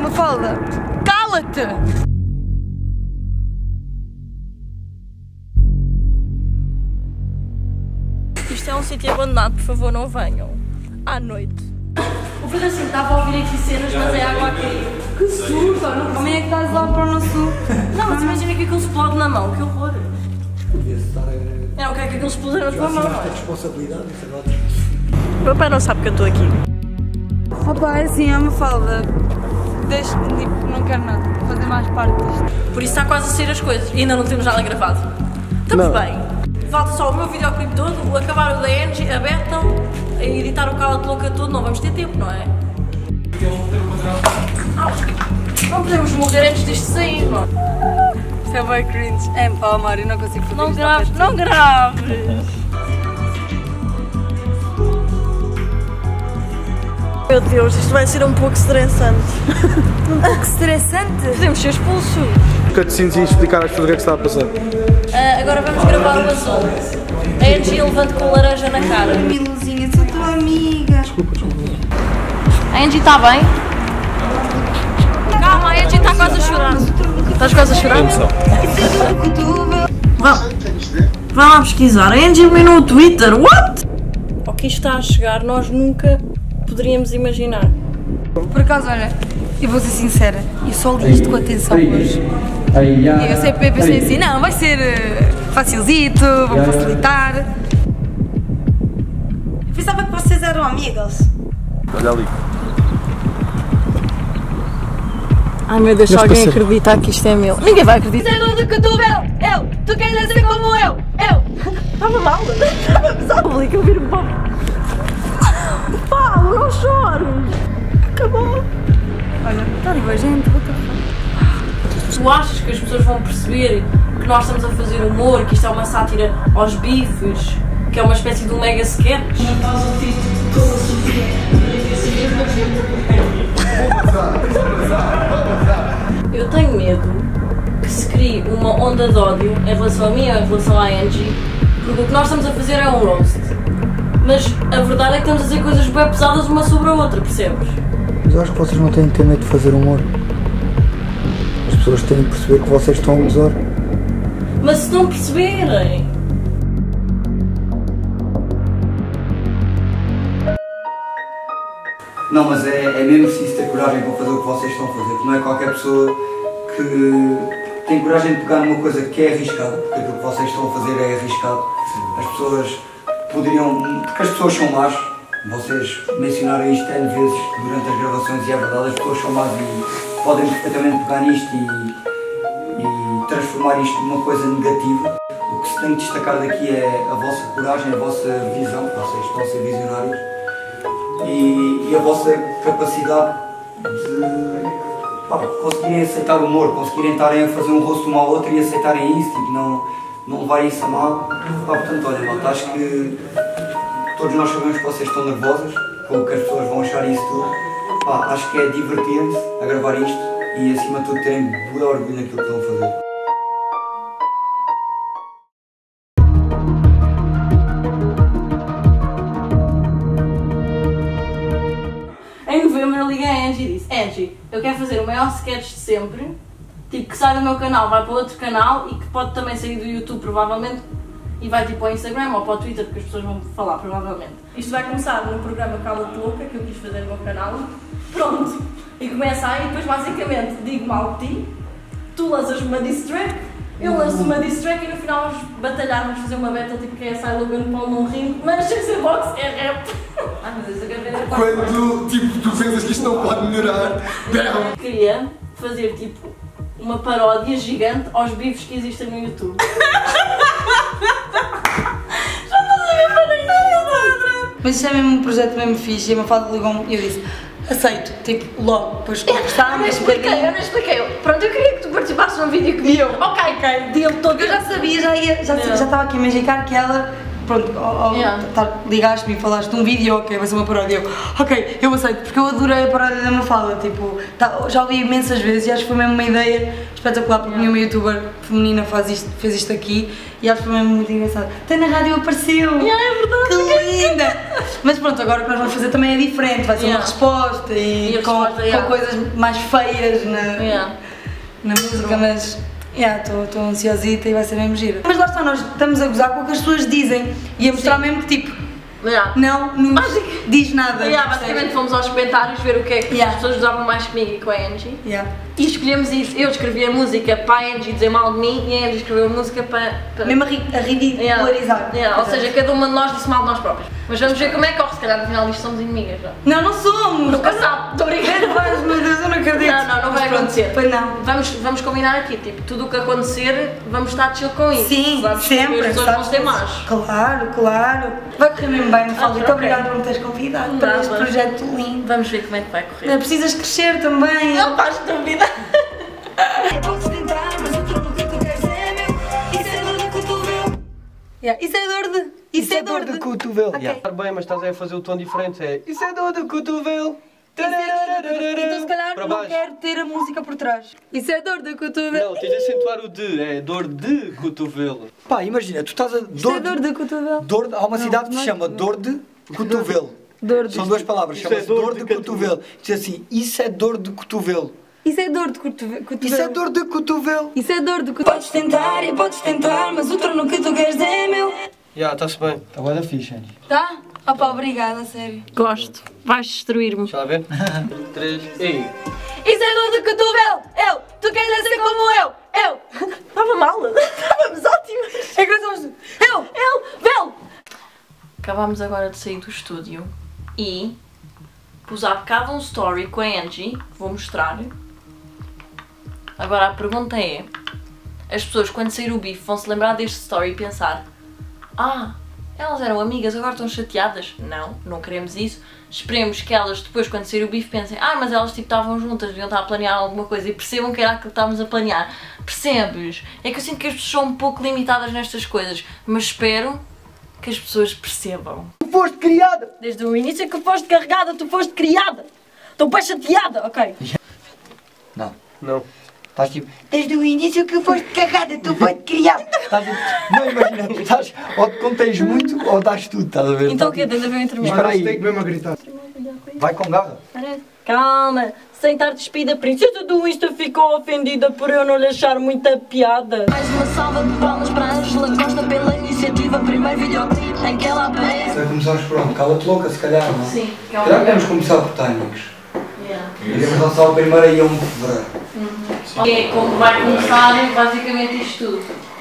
Mafalda, cala-te! Isto é um sítio abandonado, por favor não venham. À noite. Vou fazer assim, estava a ouvir aqui cenas, mas é água a cair. Que susto! Como é que estás lá para o nosso... Não, mas imagina que aquilo explode na mão, que horror. Podia-se estar a... É, o que é que aquilo explode na tua mão, não é? Responsabilidade, isso agora. O meu pai não sabe que eu estou aqui. Opa, é assim, é uma falda. Deixa-me, tipo, não quero nada, fazer mais parte disto. Por isso está quase a sair as coisas e ainda não temos nada gravado. Estamos bem. Falta só o meu videoclipe todo, o acabar o da Angie, a Bethel, a editar o Cala-te Louca todo, não vamos ter tempo, não é? Não podemos morrer antes disto sair, não. Isto é bem cringe. É pá, Mário, não consigo fazer Não isto. graves, não graves! Meu Deus, isto vai ser um pouco estressante. Um pouco estressante? Podemos ser expulsos. Cutscenes e explicar às pessoas o que é que está a passar. Agora vamos gravar o azul. A Angie levanta com laranja na cara. Miluzinha, sou tua amiga. A Angie está bem? Calma, a Angie está quase a chorar. Estás quase a chorar? Vai lá pesquisar. A Angie eliminou no Twitter. What? O que isto está a chegar, nós nunca poderíamos imaginar. Por acaso, olha, eu vou ser sincera, eu só li isto com atenção hoje. E eu sempre pensei assim, não, vai ser facilzito, vou facilitar. Pensava que vocês eram amigas. Olha ali. Ai meu Deus, se alguém acreditar que isto é meu. Ninguém vai acreditar. Sei tudo que tu, eu, tu queres ser como eu. Estava mal. Estava pesado. Público, eu viro para... Paulo, não chores. Acabou. Olha, está ali a gente, Tu achas que as pessoas vão perceber que nós estamos a fazer humor, que isto é uma sátira aos bifes, que é uma espécie de um mega sketch? Eu tenho medo que se crie uma onda de ódio em relação a mim ou em relação à Angie, porque o que nós estamos a fazer é um roast. Mas a verdade é que estamos a dizer coisas bem pesadas uma sobre a outra, percebes? Mas eu acho que vocês não têm que ter medo de fazer humor. As pessoas têm que perceber que vocês estão a gozar. Mas se não perceberem... Não, mas é mesmo preciso ter coragem para fazer o que vocês estão a fazer, porque não é qualquer pessoa que tem coragem de pegar numa coisa que é arriscada, porque aquilo que vocês estão a fazer é arriscado. As pessoas poderiam, porque as pessoas são más, vocês mencionaram isto N vezes durante as gravações e é verdade, as pessoas são más e podem perfeitamente pegar nisto e transformar isto numa coisa negativa. O que se tem que destacar daqui é a vossa coragem, a vossa visão, vocês estão a ser visionários, e a vossa capacidade de conseguirem aceitar o humor, conseguirem estarem a fazer um rosto uma ao outro e aceitarem isso, tipo, não levarem isso a mal. Portanto, olha, malta, acho que todos nós sabemos que vocês estão nervosas com o que as pessoas vão achar isso tudo. Acho que é divertirem-se a gravar isto e acima de tudo terem muito orgulho naquilo que estão a fazer. Em novembro eu liguei a Angie e disse: Angie, eu quero fazer o maior sketch de sempre, tipo que sai do meu canal, vai para outro canal e que pode também sair do YouTube provavelmente e vai tipo para o Instagram ou para o Twitter, porque as pessoas vão falar provavelmente. Isto vai começar no programa Cala-te Louca, que eu quis fazer no meu canal, pronto, e começa aí e depois basicamente digo mal de ti, tu lanças-me uma diss track, eu lanço uma diss track e no final vamos batalhar, vamos fazer uma battle tipo que é sai Logan Paul num ringue, mas sem ser boxe, é rap. Ai meu Deus, eu quero ver a parte. Quando tipo, tu pensas que isto não pode melhorar, berram. Queria fazer tipo uma paródia gigante aos bifes que existem no YouTube. Já não sabia para ninguém. Mas isso é mesmo um projeto mesmo fixe, e a Mafalda ligou-me e eu disse, aceito, tipo, logo, depois conversámos. Eu nem expliquei. Pronto, eu queria que tu participasses num vídeo comigo. Ok, deal todo. Eu já sabia, já estava aqui a imaginar que ela, pronto, ligaste-me e falaste de um vídeo, ok, vai ser uma paródia. Ok, eu aceito, porque eu adorei a paródia da Mafalda, tipo, já ouvi imensas vezes e acho que foi mesmo uma ideia espetacular, porque nenhuma youtuber feminina fez isto aqui e acho que foi mesmo muito engraçado. Até na rádio apareceu! É verdade! ainda. Mas pronto, agora o que nós vamos fazer também é diferente, vai ser uma resposta e com coisas mais feias na música, mas estou ansiosita e vai ser mesmo giro. Mas lá está, nós estamos a gozar com o que as pessoas dizem e a mostrar mesmo que tipo, não diz nada. Basicamente fomos aos comentários ver o que é que as pessoas usavam mais comigo e com a Angie. E escolhemos isso. Eu escrevi a música para a Angie dizer mal de mim e a Angie escreveu a música para... Mesmo a ridicularizar. Ou seja, cada uma de nós disse mal de nós próprios. Mas vamos ver como é que corre, se calhar no final disto somos inimigas já. Não somos! Nunca sabe, estou brincando. Meu Deus, eu não acredito. Não vai acontecer. Pois não. Vamos combinar aqui, tipo, tudo o que acontecer, vamos estar chill com isso. Sim, sempre. As pessoas vão ser más. Claro. Vai correr mesmo bem, Mafalda. Muito obrigada por me teres convidado para este projeto lindo. Vamos ver como é que vai correr. Precisas crescer também. Não estás dúvida. Posso tentar, mas o truque que tu queres é meu. Isso é dor de cotovelo. Isso é dor de cotovelo. Está bem, mas estás a fazer o tom diferente. Isso é dor de cotovelo. Então se calhar não quero ter a música por trás. Isso é dor de cotovelo. Não, tens de acentuar o de, é dor de cotovelo. Pá, imagina, tu estás a... Isso é dor de cotovelo. Há uma cidade que se chama Dor de Cotovelo. São duas palavras, chama-se dor de cotovelo. Diz assim, isso é dor de cotovelo. Isso é dor de cotovelo. Isso é dor de cotovelo. Isso é dor de cotovelo. Podes tentar, mas o trono que tu queres é meu. Está-se bem. Está bué da fixe, Angie. Tá? Opa, obrigada, sério. Gosto. Vais destruir-me. Deixa lá ver. 3, e... Isso é dor de cotovelo. Tu queres ser como eu. Estava mal. Estávamos ótimas. É que nós somos... Vel. Acabámos agora de sair do estúdio e pus há bocado um story com a Angie. Vou mostrar. Agora a pergunta é, as pessoas quando sair o bife vão se lembrar deste story e pensar, elas eram amigas, agora estão chateadas? Não queremos isso. Esperemos que elas depois quando sair o bife pensem, mas elas tipo estavam juntas, deviam estar a planear alguma coisa e percebam que era aquilo que estávamos a planear. Percebes? É que eu sinto que as pessoas são um pouco limitadas nestas coisas, mas espero que as pessoas percebam. Tu foste criada! Desde o início que foste carregada, tu foste criada! Estou bem chateada, ok? Não. Estás tipo, desde o início que foste carregada, tu foste criada! Não, imagina, tu estás, ou te contens muito ou dás tudo, estás a ver? Então o quê? Tens a ver um intermédio? Espera aí. Tem que mesmo a gritar. Vai com garra. Calma, sem estar despida, a princesa do Insta ficou ofendida por eu não lhe achar muita piada. Mais uma salva de palmas para Ângela Costa pela iniciativa, primeiro videoclipe em que ela aparece. Começamos por onde? Cala-te louca, se calhar, não? Sim. Se calhar podemos começar por Tânicos. Iremos lançar o primeiro aí a 1 de fevereiro. É como vai começar basicamente isto tudo.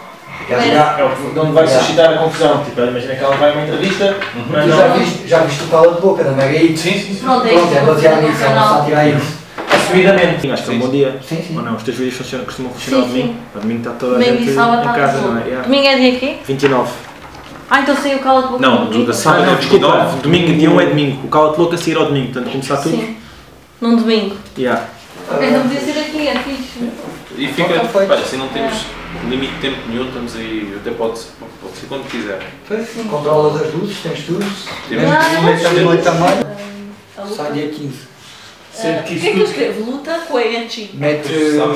É onde vai suscitar a confusão. Tipo, imagina que ela vai a uma entrevista, mas Tu já viste o Cala de Boca da Mega Hit? Sim. Pronto, É baseado nisso, é uma sátira a isso. Assumidamente. Acho que é um bom dia. Sim. Ou não? Os teus vídeos costumam funcionar ao domingo? Ao domingo está toda a Domingo gente e sábado em está casa, tudo. não é? Domingo é dia quê? 29. Então saiu o Cala-te Boca. Não, do sábado é 29. Domingo, dia 1 é domingo. O Cala-te Louca a sair ao domingo, portanto começar tudo. Sim. Num domingo. Ok, então podia ser aqui, é fixe. E fica, olha, assim não temos limite de tempo nenhum, estamos aí, até pode ser quando quiser. Controlas as luzes, tens tudo. Temos Noite também. Sai dia 15. O que é que eu escrevo? Luta com a Angie. Mete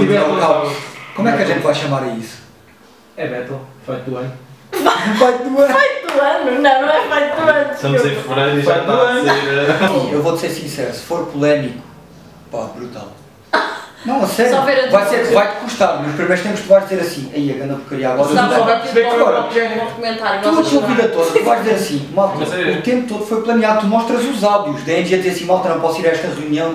como é que a gente vai chamar a isso? É Battle, fight do ano. Fight do ano! Fight do ano? Não é fight do ano. Estamos em fevereiro e já está a ser... Eu vou-te ser sincero, se for polémico, pá, brutal. Não, a sério, Só ver a vai-te custar, nos primeiros tempos tu vais dizer assim, aí a ganda porcaria, agora Não, tu vais perceber que agora, documentário. tu a tua vida toda, tu vais dizer assim, malta, o tempo todo foi planeado, tu mostras os áudios, da Angie a dizer assim, malta, não posso ir a esta reunião.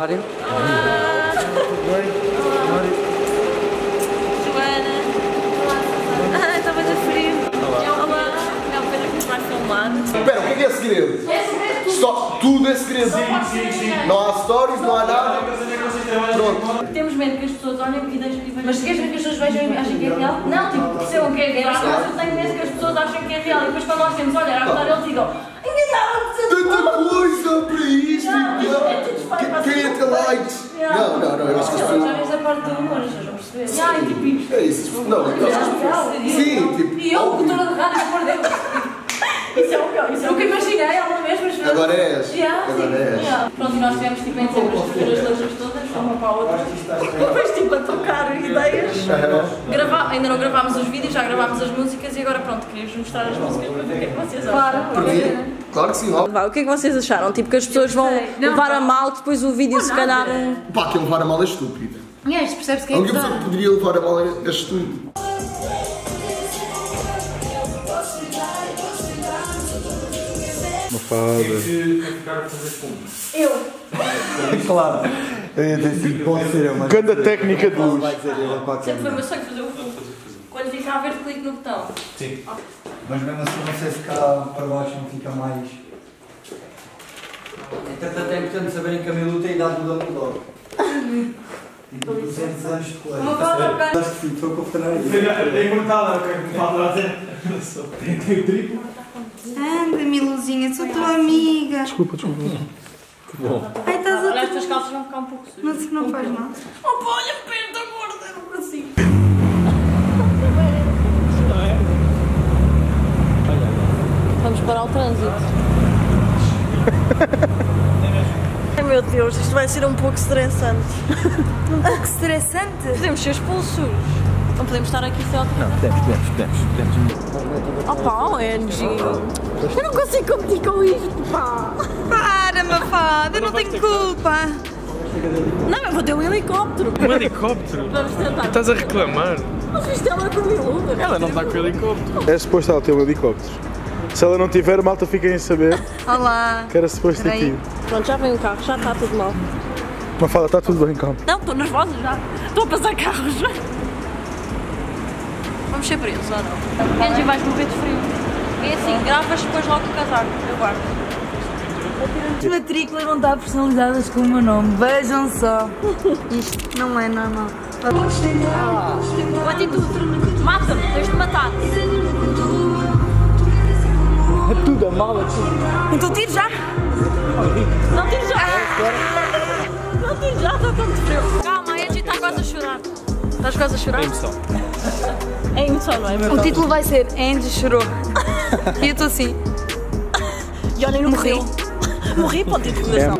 Estavas a frio. Olá, é uma pena que nos vai filmar. Espera, o que é segredo? É segredo. Só, tudo é segredo. Não há stories, não há nada. Pronto. Temos medo que as pessoas olhem e deixem de ver. Mas se queres ver que as pessoas vejam e achem que é real? Não, tipo, percebam que é real, mas eu tenho medo que as pessoas achem que é real. E depois quando nós temos, olha, a contar eles digam enganaram-te! Tanta coisa para isto. Quem é ter likes? Não, eu acho que as Já pessoas... vês a parte do humor, as pessoas vão perceber. E tipo isto. É isso. Não, eu acho que... Sim, tipo... E eu, locutora de rádio, por Deus! Isso é o pior, isso é o que imaginei alguma vez, mas... Agora és. Yeah, Agora és. Pronto, e nós tivemos tipo em dezembro a escrever as letras todas, uma para a outra. Depois tipo tipo a trocar ideias. Ainda não gravámos os vídeos, já gravámos as músicas e agora pronto, queríamos mostrar as músicas para ver o que é que vocês acham. Claro que sim, O que é que vocês acharam? Tipo que as pessoas vão levar a mal, que depois o vídeo se calhar... Pá, que levar a mal é estúpido. Isto percebe-se que é A única pessoa que poderia levar a mal é estúpido. Mafalda. Quem ficar a fazer fumo? Eu. Claro. Pode ser eu, mas... Ganda técnica de luz. Sempre foi o meu sonho fazer o fumo. Quando ficar verde, clique no botão. Sim. Mas mesmo assim não sei se cá para baixo não fica mais. Entretanto é importante saberem que a minha luta é a idade do Dumbledore. E por 200 anos depois. Acho que sim, foi com o Fernando. É imortal, o que é que me fala a dizer? Tem o triplo. Anda, Miluzinha, sou tua amiga. Desculpa. Bom. Ai, estás a... Olha, as tuas calças vão ficar um pouco sujas. Não faz mal. Oh, olha, perda gorda, eu não consigo. Vamos parar o trânsito. Ai meu Deus, isto vai ser um pouco estressante. Um pouco estressante? Podemos ser expulsos. Não podemos estar aqui sem autoridade. Podemos. Opa, Angie. Eu não consigo competir com isto, pá. Para, Mafalda, eu não tenho culpa. Não, eu vou ter um helicóptero. Um helicóptero? Vamos tentar. Estás a reclamar? Mas isto ela é com miúda. Ela não está com o helicóptero. É suposto ela ter um helicóptero. Se ela não tiver, malta fiquem a saber. Olá. Que era suposto ter tido. Pronto, já vem um carro, já está tudo mal. Mafalda, está tudo bem, calma. Não, estou nervosa já. Estou a passar carros. Vamos ser presos ou não? Angie, vais morrer de frio. É assim, gravas depois logo o casaco. Eu guardo. As matrículas vão estar personalizadas com o meu nome. Vejam só. Isto não é normal. Com atitude. Mata-me, tens de matar. É tudo a mala, tudo. Então tiro já. Não tiro já. Não tiro já, está tão frio. Calma, a Angie está quase a chorar. Estás quase a chorar? É emoção. É emoção, não é? O título vai ser Angie chorou. E eu estou assim. E olhem no morri. Morri, ponto de interrogação.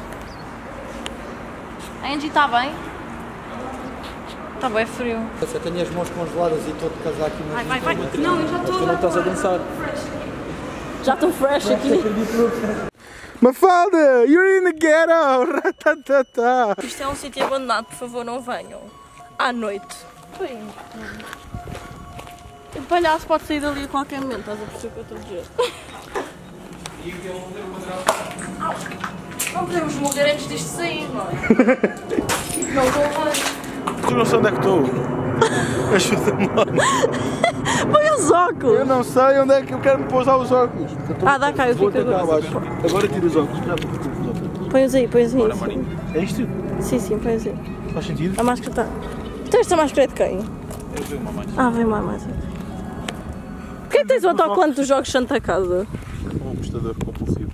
A Angie está bem? Está bem frio. Eu tenho as mãos congeladas e estou de casaco aqui. Vai. Não, eu já estou. Não estás a dançar. Já estou fresh aqui. Mafalda, you're in the ghetto! Ratatata. Isto é um sítio abandonado, por favor, não venham. À noite. Bem. O palhaço pode sair dali a qualquer momento, estás a perceber o que eu estou a dizer? Não podemos morrer antes disto sair, não é? Não convém. Tu não sei onde é que estou. Ajuda-me lá. Põe os óculos. Eu não sei onde é que eu quero me pousar os óculos. Dá cá, eu fico agora. Agora tira os óculos. Põe-os aí. É isto? Sim, põe-os aí. Faz sentido? A máscara está. Então esta máscara é de quem? Eu vi uma mais. Vem lá mais. Porquê tens o autocolante dos jogos Santa Casa? Um apostador compulsivo.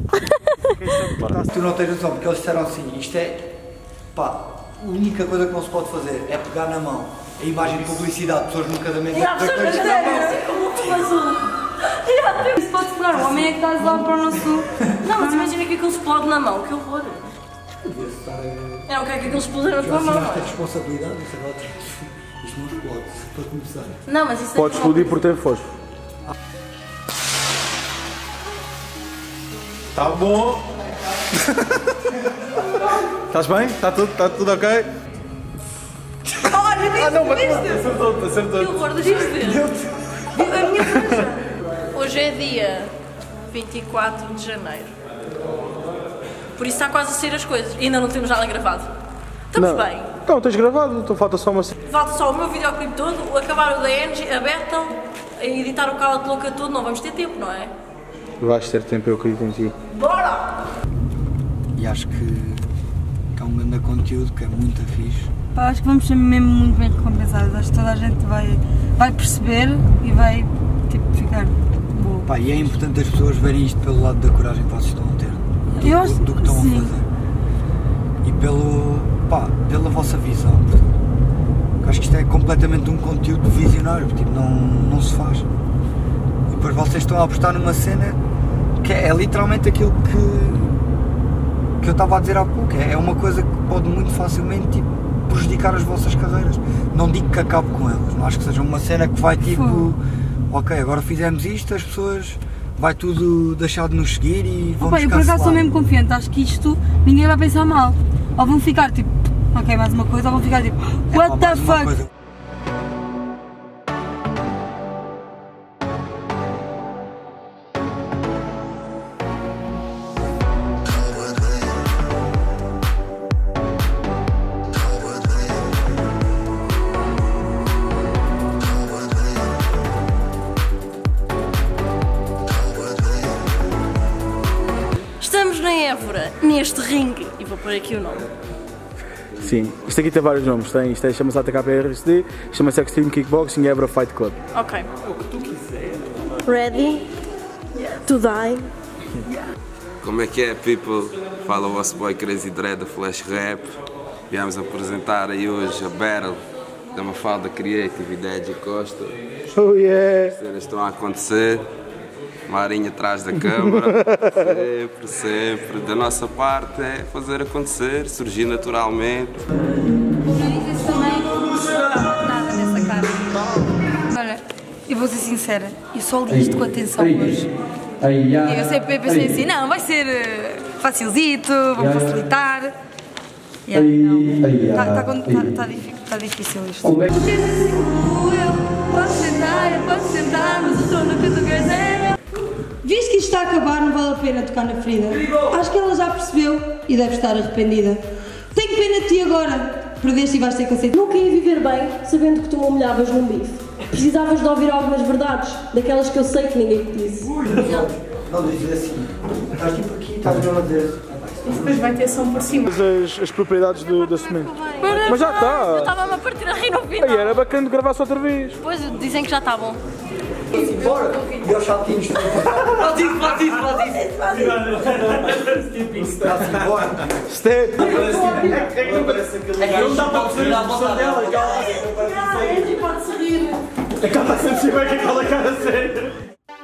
Tu não tens noção, porque eles disseram assim, isto é, pá, a única coisa que não se pode fazer é pegar na mão. A imagem de publicidade, pessoas nunca da mesma Isso pode pegar, o homem é que está a zelar para o nosso... Não, mas imagina que aquilo explode na mão, que horror. Eu não quero que aquilo explode na tua mão. Tem responsabilidade, isso agora isto não explode, para começar. Não, mas isso Pode explodir por ter fósforo. Tá bom. Estás bem? Está tudo ok? Não, mas acertou. Que horror, deixa-me ver. A minha franja. Hoje é dia 24 de janeiro. Por isso está quase a sair as coisas. Ainda não temos nada gravado. Estamos bem. Não, tens gravado, então falta só uma... Falta só o meu videoclipe todo, acabar o da Angie, a Bethel, a editar o Cala-te Louca todo. Não vamos ter tempo, não é? Vais ter tempo, eu acredito em ti. Bora! E acho que é um grande conteúdo, que é muito fixe. Pá, acho que vamos ser mesmo muito bem recompensados. Acho que toda a gente vai perceber e vai tipo, ficar boa. Pá, e é importante as pessoas verem isto pelo lado da coragem que vocês estão a ter. Do que estão a fazer. E pela vossa visão. Acho que isto é completamente um conteúdo visionário, tipo, não se faz. E depois vocês estão a apostar numa cena que é literalmente aquilo que eu estava a dizer há pouco. É uma coisa que pode muito facilmente tipo, prejudicar as vossas carreiras. Não digo que acabe com elas, não acho que seja uma cena que vai tipo, ok, agora fizemos isto, as pessoas vai tudo deixar de nos seguir e vão eu por acaso sou mesmo confiante, acho que isto ninguém vai pensar mal. Ou vão ficar tipo, ok, mais uma coisa, ou vão ficar tipo, what the fuck? Estamos na Évora, neste ringue, e vou pôr aqui o nome. Sim, isto aqui tem vários nomes, isto chama-se ATKPRSD, chama-se Extreme Kickboxing Évora Fight Club. Ok. O que tu quiser. Ready to die. Como é que é, people? Fala o vosso boy Crazy Dread da Flash Rap. Viemos apresentar aí hoje a Battle da Mafalda Creative e Deji Costa. Oh yeah! As cenas estão a acontecer. Marinha atrás da câmara, sempre. Da nossa parte é fazer acontecer, surgir naturalmente. Nada nessa cara. Olha, eu vou ser sincera, eu só li isto com atenção hoje. Eu sempre pensei assim, não, vai ser facilzito, vamos facilitar. Está difícil isto. Posso sentar, mas o trono que tu quiser. Visto que isto está a acabar, não vale a pena tocar na ferida. Acho que ela já percebeu e deve estar arrependida. Tenho pena de ti agora. Perdeste e vais ter que aceitar. Nunca ia viver bem sabendo que tu me humilhavas num bife. Precisavas de ouvir algumas verdades, daquelas que eu sei que ninguém te disse. Não dizes assim. Estás tipo aqui, estás mesmo a dizer. Isso depois vai ter som por cima. As propriedades da semente. Mas já está. Eu estava-me a partir a rir no final. Aí era bacana de gravar-se outra vez. Pois, dizem que já está bom. Bora! E aos chatinhos também. Platito! Bora! Step! Não dá para perceber a voz dela. A Angie pode sorrir. Acaba sempre se bem com aquela cara séria.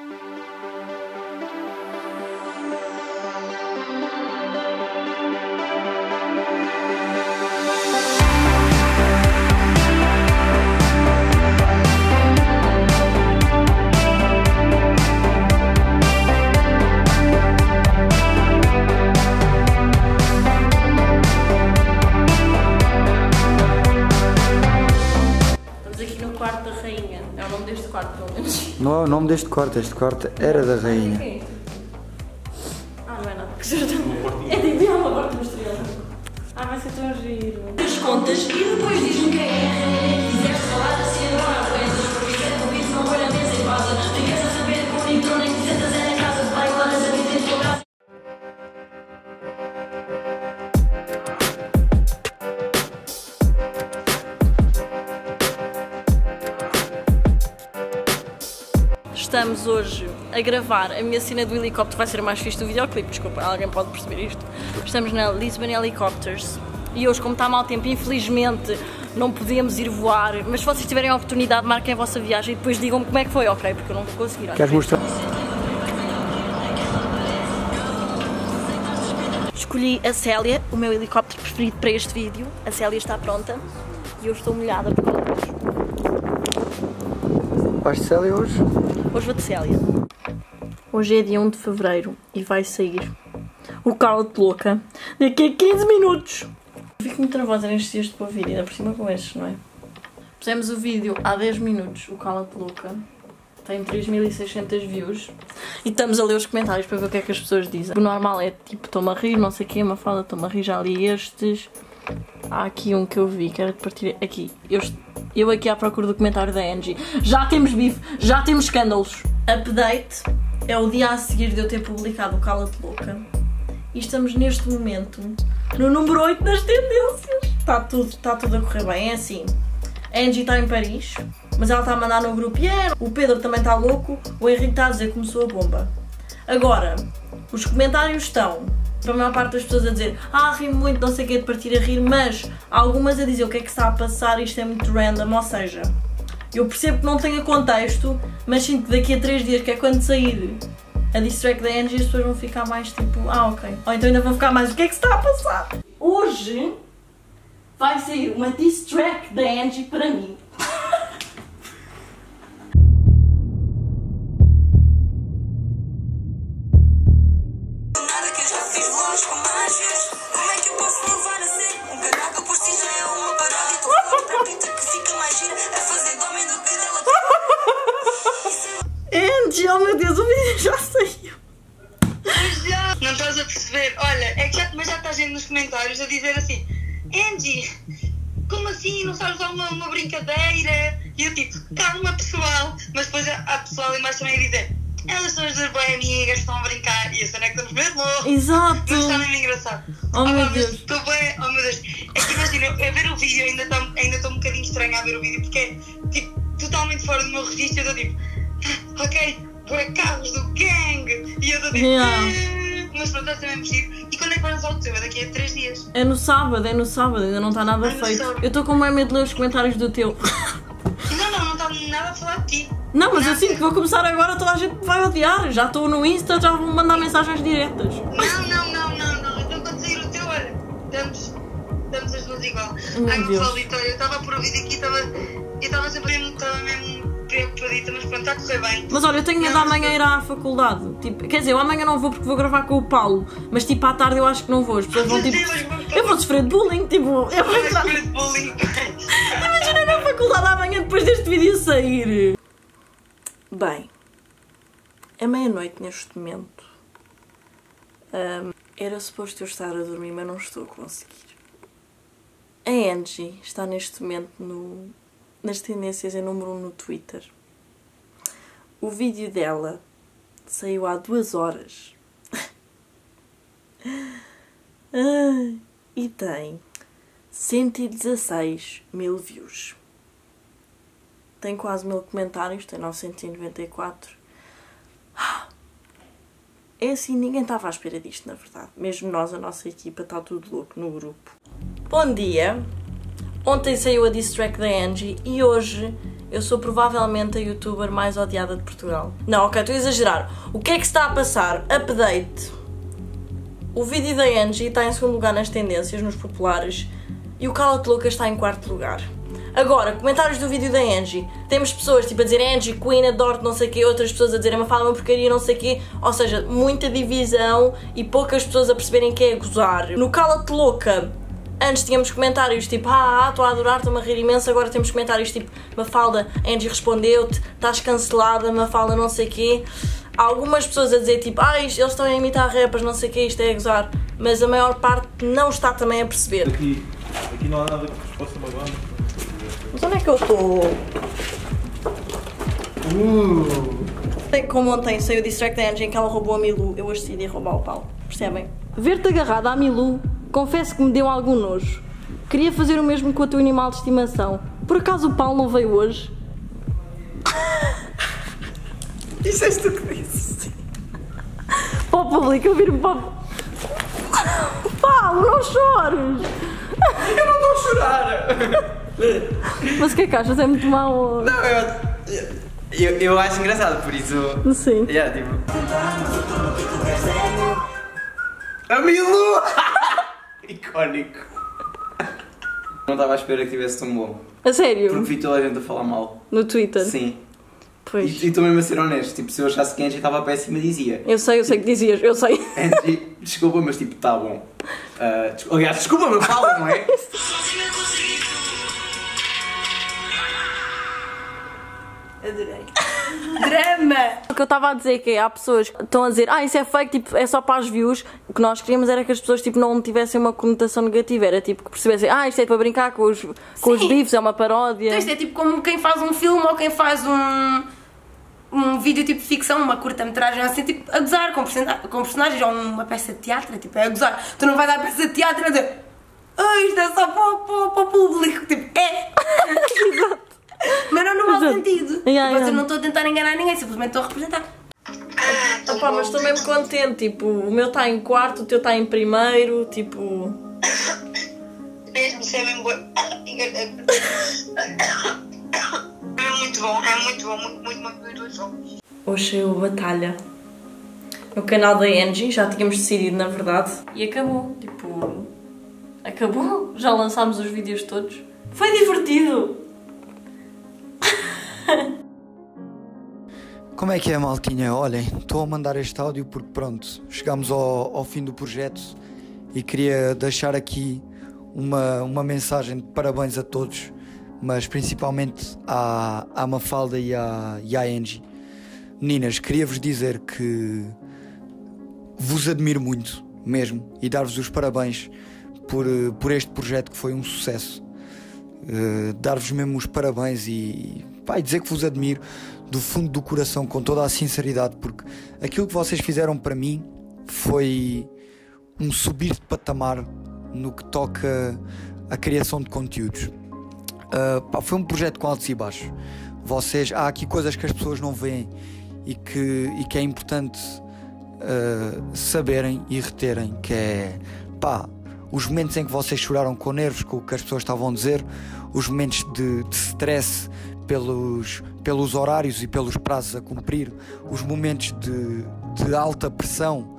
Não é o nome deste quarto, este quarto era da rainha. Ah, não é nada, que surdo. É tipo, uma porta misteriosa. Ah, vai ser tão giro. As contas e depois diz-me quem é a rainha. Quiseste falar assim agora, aguentas, porque isso é convite, não põe na mesa em pausa. Ficas a saber que o único nem que sentas é na casa de pai, claras a vida em tua casa. Estamos hoje a gravar a minha cena do helicóptero, vai ser mais fixe do videoclipe, desculpa, alguém pode perceber isto. Estamos na Lisbon Helicopters e hoje, como está mau tempo, infelizmente não podemos ir voar, mas se vocês tiverem a oportunidade, marquem a vossa viagem e depois digam-me como é que foi, ok? Porque eu não vou conseguir. Queres mostrar? Escolhi a Célia, o meu helicóptero preferido para este vídeo. A Célia está pronta e eu estou molhada por causa disso. Vais de Célia hoje? Hoje vou de Célia. Hoje é dia 1 de fevereiro e vai sair o Cala-te Louca daqui a 15 minutos. Fico muito nervosa nestes dias de pôr vídeo, ainda por cima com estes, não é? Pusemos o vídeo há 10 minutos, o Cala-te Louca. Tem 3.600 views. E estamos a ler os comentários para ver o que é que as pessoas dizem. O normal é tipo, estou-me a rir, não sei o quê, Mafalda, estou-me a rir, já li estes. Há aqui um que eu vi, que era de partir aqui. Eu aqui à procura do comentário da Angie. Já temos bife, já temos escândalos. Update é o dia a seguir de eu ter publicado o Cala-te Louca. E estamos neste momento no número 8 das tendências. Está tudo a correr bem, é assim. A Angie está em Paris, mas ela está a mandar no grupo. Yeah, o Pedro também está louco, o Henrique está a dizer que começou a bomba. Agora, os comentários estão, para a maior parte das pessoas a dizer ri muito, não sei o que é de partir a rir, mas algumas a dizer o que é que está a passar, isto é muito random, ou seja, eu percebo que não tenha contexto, mas sinto que daqui a 3 dias, que é quando sair a diss track da Angie, as pessoas vão ficar mais tipo, ok. Ou então ainda vão ficar mais, o que é que se está a passar? Hoje vai sair uma diss track da Angie para mim. Angie, oh meu Deus, o vídeo já saiu. Já, não estás a perceber? Olha, é que mas já está gente nos comentários a dizer assim: Angie, como assim? Não sabes dar uma brincadeira? E eu tipo, calma pessoal. Mas depois há pessoal em baixo também a dizer: elas são as duas bem amigas, estão a brincar. E a cena é que estamos mesmo. Exato. Não está mesmo engraçado. Oh meu Deus. Estou bem, oh meu Deus. É que imagina, a ver o vídeo ainda estou um bocadinho estranha a ver o vídeo porque é tipo, totalmente fora do meu registro. Eu estou tipo, ok, por Carlos do gang. E eu estou tipo, mas pronto, está mesmo giro. E quando é que vai lançar o teu? É daqui a 3 dias. É no sábado, ainda não está nada feito. Eu estou com medo de ler os comentários do teu. Não está nada a falar de ti. Não, mas eu sinto que vou começar agora, toda a gente vai odiar. Já estou no Insta, já vão mandar mensagens diretas. Não. Então quando sair o teu, olha, damos as duas igual. Ai, meu Vitória, eu estava a pôr o vídeo aqui, eu estava sempre mesmo preocupadita, mas pronto, está a correr bem. Mas olha, eu tenho medo de amanhã ir à faculdade. Tipo, quer dizer, eu amanhã não vou porque vou gravar com o Paulo, mas tipo à tarde eu acho que não vou. As pessoas vão tipo. Eu vou sofrer de bullying, tipo. Eu vou sofrer de bullying. Imagina na faculdade amanhã depois deste vídeo sair. Bem, é meia-noite neste momento. Era suposto eu estar a dormir, mas não estou a conseguir. A Angie está neste momento nas tendências em número 1 no Twitter. O vídeo dela saiu há 2 horas. E tem 116 mil views. Tem quase 1000 comentários, tem 994. É assim, ninguém estava à espera disto, na verdade. Mesmo nós, a nossa equipa, está tudo louco no grupo. Bom dia! Ontem saiu a diss track da Angie e hoje eu sou provavelmente a youtuber mais odiada de Portugal. Não, ok, estou a exagerar. O que é que se está a passar? Update. O vídeo da Angie está em 2º lugar nas tendências, nos populares, e o Cala-te Louca está em 4º lugar. Agora, comentários do vídeo da Angie. Temos pessoas tipo a dizer Angie, Queen, adoro não sei o quê, outras pessoas a dizerem uma fala uma porcaria, não sei o quê. Ou seja, muita divisão e poucas pessoas a perceberem que é gozar. No Cala-te Louca, antes tínhamos comentários tipo estou a adorar, estou-me a rir imenso. Agora temos comentários tipo Mafalda, Angie respondeu-te, estás cancelada, Mafalda não sei o quê. Há algumas pessoas a dizer tipo eles estão a imitar rappers, não sei o quê, isto é a gozar. Mas a maior parte não está também a perceber. Aqui não há nada que vos possa magoar. Mas onde é que eu estou? Como ontem saiu o diss track da Angie em que ela roubou a Milu, eu hoje decidi roubar o Paulo. Percebem? Ver-te agarrada à Milu, confesso que me deu algum nojo. Queria fazer o mesmo com o teu animal de estimação. Por acaso o Paulo não veio hoje? Isso és tu que disse. Para o público, eu viro para o... Paulo, não chores! Eu não estou a chorar! Mas o que é que achas? É muito mau? Não, eu acho engraçado, por isso... Sim. Tipo... A Milu! Icónico! Não estava à espera que tivesse tão bom. A sério? Porque vi toda a gente a falar mal. No Twitter? Sim. Pois. E estou mesmo a ser honesto, tipo, se eu achasse que a Angie estava péssima, dizia. Eu sei que dizias, eu sei. Angie, desculpa, mas tipo, está bom. Aliás, desculpa, meu fala, não é? Adorei. Drama! O que eu estava a dizer é que há pessoas que estão a dizer isso é fake, tipo, é só para as views. O que nós queríamos era que as pessoas tipo, não tivessem uma conotação negativa, era tipo que percebessem isto é para brincar com os bifes, é uma paródia. Então isto é tipo como quem faz um filme ou quem faz um vídeo tipo de ficção, uma curta-metragem assim, tipo a gozar com personagens ou uma peça de teatro, tipo é a gozar. Tu não vais dar peça de teatro e a dizer isto é só para o público, tipo Exato. Mas não no mau sentido. Eu não estou a tentar enganar ninguém, simplesmente estou a representar. Opa, mas estou mesmo contente, tipo, o meu está em 4º, o teu está em 1º, tipo... Mesmo, isso é mesmo bom. É muito bom, muito bom. Hoje saiu Batalha no canal da Angie, já tínhamos decidido na verdade, e acabou, tipo... acabou. Já lançámos os vídeos todos. Foi divertido! Como é que é, maltinha? Olhem, estou a mandar este áudio porque pronto, chegámos ao fim do projeto e queria deixar aqui uma mensagem de parabéns a todos, mas principalmente à Mafalda e à Angie. Meninas, queria-vos dizer que vos admiro muito mesmo e dar-vos os parabéns por este projeto que foi um sucesso. Dar-vos mesmo os parabéns e dizer que vos admiro do fundo do coração, com toda a sinceridade, porque aquilo que vocês fizeram para mim foi um subir de patamar no que toca à criação de conteúdos. Foi um projeto com altos e baixos. Há aqui coisas que as pessoas não veem e que é importante saberem e reterem, que é os momentos em que vocês choraram com nervos, com o que as pessoas estavam a dizer, os momentos de stress pelos horários e pelos prazos a cumprir, os momentos de alta pressão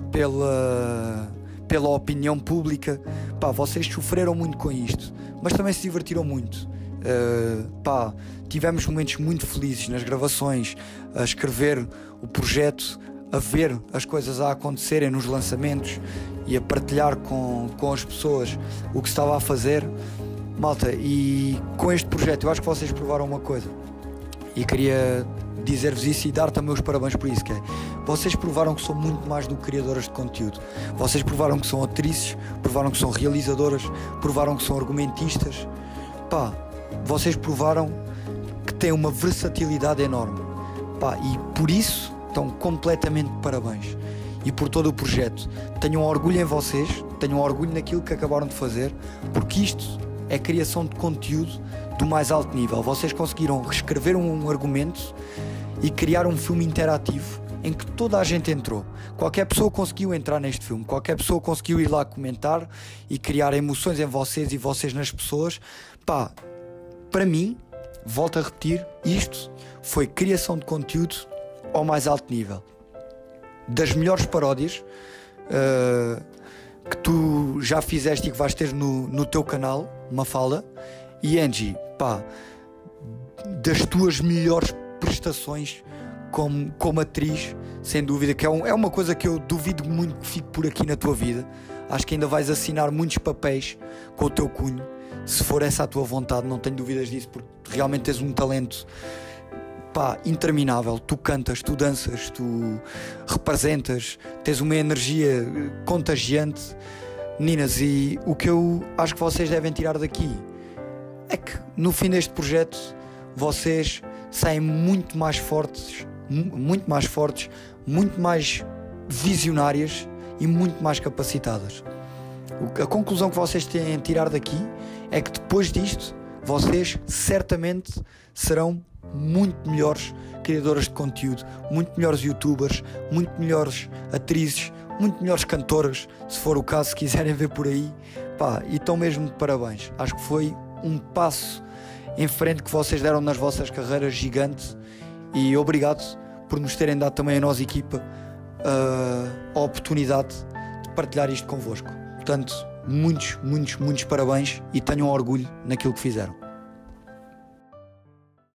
pela opinião pública. Vocês sofreram muito com isto, mas também se divertiram muito. Tivemos momentos muito felizes nas gravações, a escrever o projeto, a ver as coisas a acontecerem nos lançamentos e a partilhar com as pessoas o que se estava a fazer. Malta, e com este projeto eu acho que vocês provaram uma coisa e queria dizer-vos isso e dar também os parabéns por isso, que é, vocês provaram que são muito mais do que criadoras de conteúdo. Vocês provaram que são atrizes, provaram que são realizadoras, provaram que são argumentistas. Vocês provaram que têm uma versatilidade enorme. E por isso estão completamente de parabéns. E por todo o projeto. Tenham orgulho em vocês, tenham orgulho naquilo que acabaram de fazer, porque isto é criação de conteúdo do mais alto nível. Vocês conseguiram reescrever um argumento e criar um filme interativo em que toda a gente entrou. Qualquer pessoa conseguiu entrar neste filme, qualquer pessoa conseguiu ir lá comentar e criar emoções em vocês e vocês nas pessoas. Para mim, volto a repetir, isto foi criação de conteúdo ao mais alto nível. Das melhores paródias que tu já fizeste e que vais ter no teu canal, Mafalda, e Angie, das tuas melhores prestações como atriz, sem dúvida, que é uma coisa que eu duvido muito que fique por aqui na tua vida. Acho que ainda vais assinar muitos papéis com o teu cunho, se for essa a tua vontade, não tenho dúvidas disso, porque realmente tens um talento interminável. Tu cantas, tu danças, tu representas, tens uma energia contagiante. Meninas, e o que eu acho que vocês devem tirar daqui é que no fim deste projeto vocês saem muito mais fortes, muito mais visionárias e muito mais capacitadas. A conclusão que vocês têm a tirar daqui é que depois disto vocês certamente serão muito melhores criadoras de conteúdo, muito melhores youtubers, muito melhores atrizes, muito melhores cantoras, se for o caso, se quiserem ver por aí. E estão mesmo de parabéns. Acho que foi um passo em frente que vocês deram nas vossas carreiras gigante, e obrigado por nos terem dado também a nossa equipa a oportunidade de partilhar isto convosco. Portanto, muitos parabéns e tenham orgulho naquilo que fizeram.